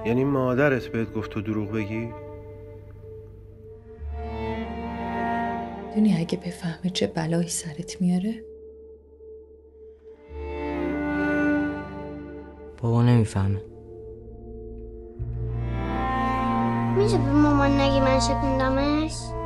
یعنی مادرت بهت گفت تو دروغ بگی؟ دونی اگه بفهمه چه بلایی سرت میاره؟ بابا نمیفهمه. میشه به مامان نگی من شکوندمش؟